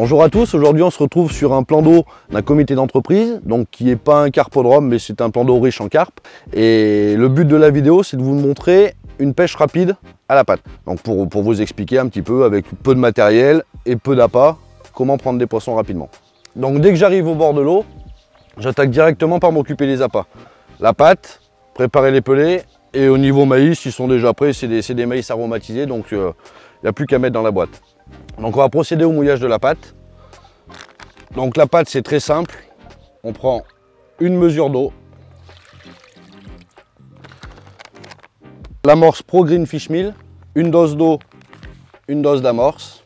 Bonjour à tous, aujourd'hui on se retrouve sur un plan d'eau d'un comité d'entreprise, donc qui n'est pas un carpodrome mais c'est un plan d'eau riche en carpe. Et le but de la vidéo c'est de vous montrer une pêche rapide à la patte. Donc pour vous expliquer un petit peu avec peu de matériel et peu d'appât, comment prendre des poissons rapidement. Donc dès que j'arrive au bord de l'eau, j'attaque directement par m'occuper des appâts. La patte, préparer les pelets et au niveau maïs, ils sont déjà prêts, c'est des maïs aromatisés donc il n'y a plus qu'à mettre dans la boîte. Donc on va procéder au mouillage de la patte. Donc la patte c'est très simple, on prend une mesure d'eau, l'amorce Pro Green Fish Meal, une dose d'eau, une dose d'amorce.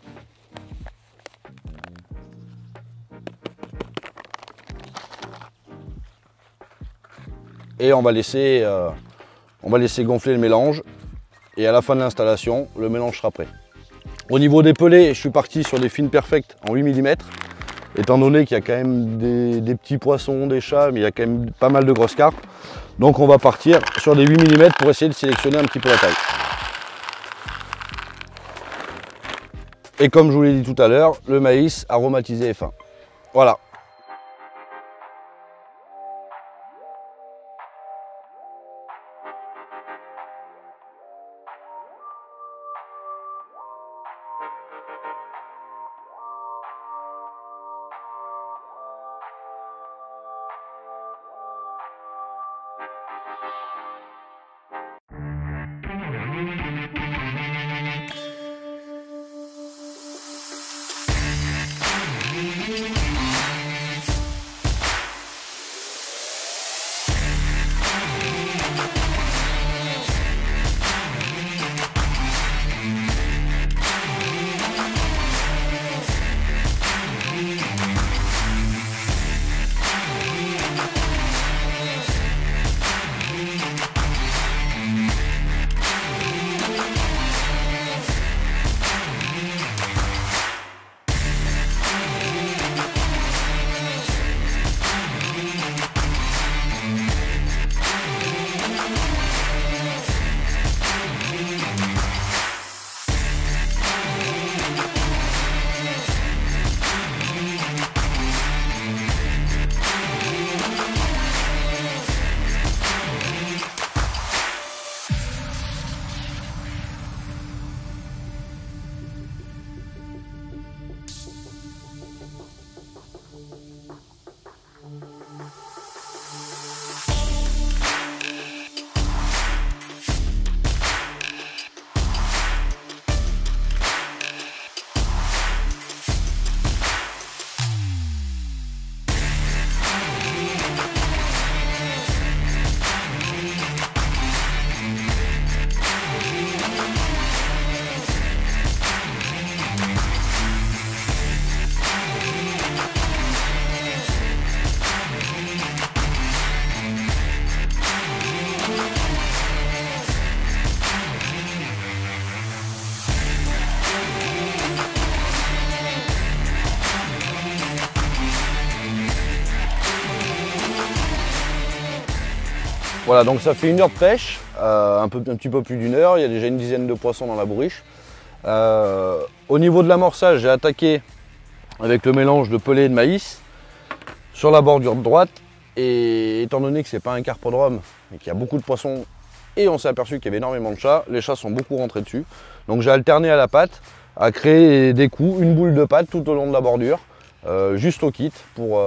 Et on va laisser gonfler le mélange et à la fin de l'installation, le mélange sera prêt. Au niveau des pelets, je suis parti sur des fines perfectes en 8 mm, étant donné qu'il y a quand même des petits poissons, des chats, mais il y a quand même pas mal de grosses carpes. Donc on va partir sur des 8 mm pour essayer de sélectionner un petit peu la taille. Et comme je vous l'ai dit tout à l'heure, le maïs aromatisé est fin. Voilà. Voilà, donc ça fait 1 heure de pêche, un petit peu plus d'1 heure, il y a déjà une dizaine de poissons dans la bourriche. Au niveau de l'amorçage, j'ai attaqué avec le mélange de pelé et de maïs sur la bordure de droite. Et étant donné que ce n'est pas un carpodrome et qu'il y a beaucoup de poissons et on s'est aperçu qu'il y avait énormément de chats, les chats sont beaucoup rentrés dessus. Donc j'ai alterné à la patte, à créer des coups, une boule de patte tout au long de la bordure, juste au kit pour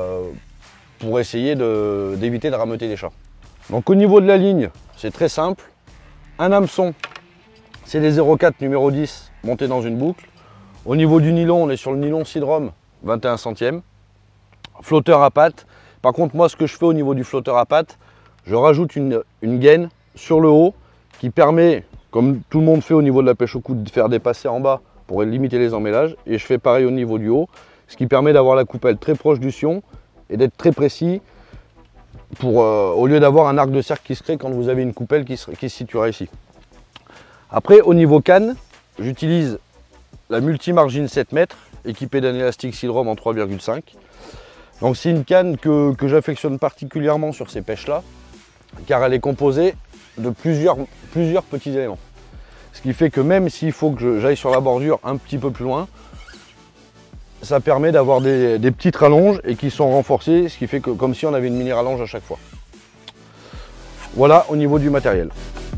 essayer d'éviter de rameuter les chats. Donc au niveau de la ligne, c'est très simple. Un hameçon, c'est les 0,4 numéro 10 montés dans une boucle. Au niveau du nylon, on est sur le nylon Sidrom 21 centièmes. Flotteur à patte. Par contre, moi, ce que je fais au niveau du flotteur à patte, je rajoute une gaine sur le haut qui permet, comme tout le monde fait au niveau de la pêche au coude, de faire dépasser en bas pour limiter les emmêlages. Et je fais pareil au niveau du haut, ce qui permet d'avoir la coupelle très proche du sion et d'être très précis. Au lieu d'avoir un arc de cercle qui se crée quand vous avez une coupelle qui se situera ici. Après, au niveau canne, j'utilise la Multi-Margin 7 mètres équipée d'un élastique Sidrom en 3,5. Donc c'est une canne que j'affectionne particulièrement sur ces pêches-là, car elle est composée de plusieurs petits éléments. Ce qui fait que même s'il faut que j'aille sur la bordure un petit peu plus loin, ça permet d'avoir des petites rallonges et qui sont renforcées, ce qui fait que comme si on avait une mini rallonge à chaque fois. Voilà au niveau du matériel.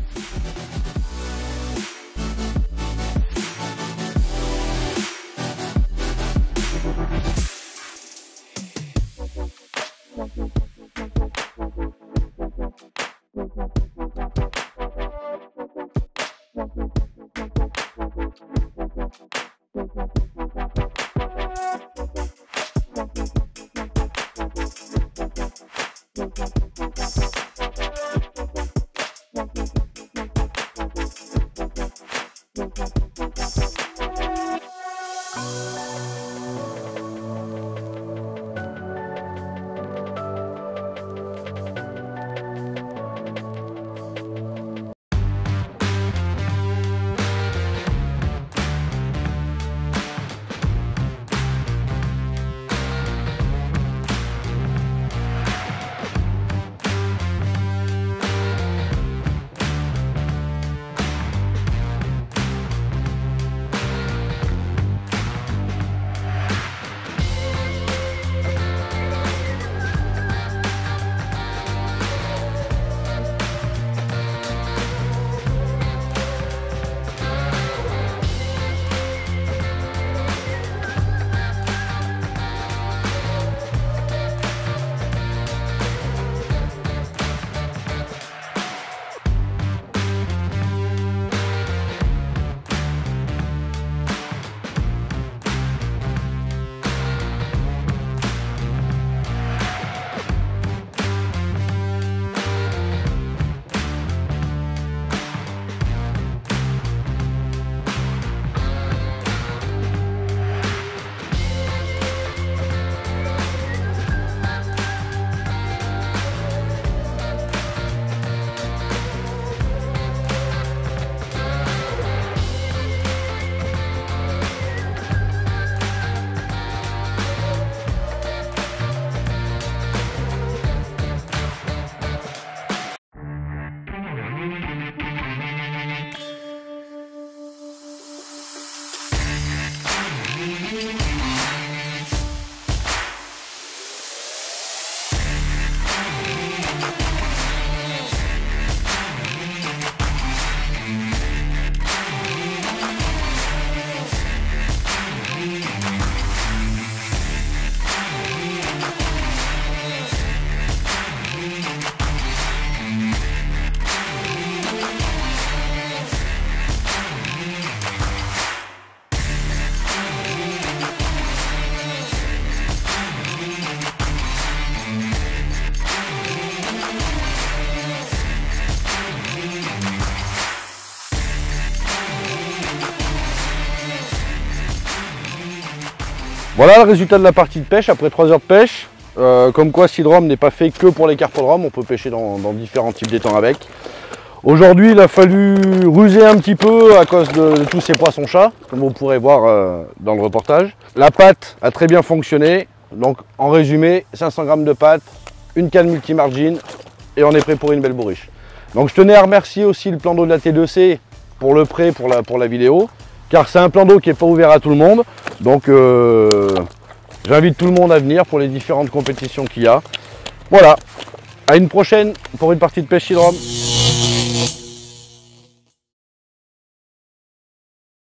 Voilà le résultat de la partie de pêche après 3 heures de pêche. Comme quoi Seedrom n'est pas fait que pour les carpodromes, on peut pêcher dans différents types d'étangs avec. Aujourd'hui il a fallu ruser un petit peu à cause de tous ces poissons-chats, comme vous pourrez voir dans le reportage. La pâte a très bien fonctionné, donc en résumé 500 g de pâte, une canne multi-margin et on est prêt pour une belle bourriche. Donc je tenais à remercier aussi le plan d'eau de la T2C pour le prêt pour la vidéo, car c'est un plan d'eau qui n'est pas ouvert à tout le monde. Donc j'invite tout le monde à venir pour les différentes compétitions qu'il y a. Voilà, à une prochaine pour une partie de pêche Seedrom.